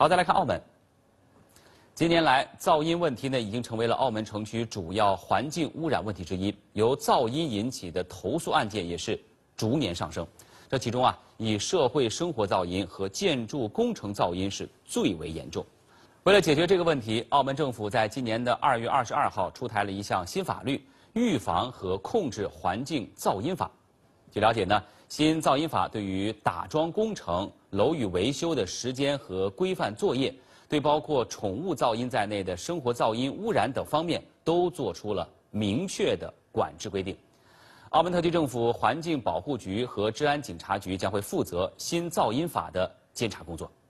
好，再来看澳门。近年来，噪音问题呢已经成为了澳门城区主要环境污染问题之一，由噪音引起的投诉案件也是逐年上升。这其中以社会生活噪音和建筑工程噪音是最为严重。为了解决这个问题，澳门政府在今年的2月22号出台了一项新法律《预防和控制环境噪音法》。据了解呢，新噪音法对于打桩工程、楼宇维修的时间和规范作业，对包括宠物噪音在内的生活噪音污染等方面都做出了明确的管制规定。澳门特区政府环境保护局和治安警察局将会负责新噪音法的监察工作。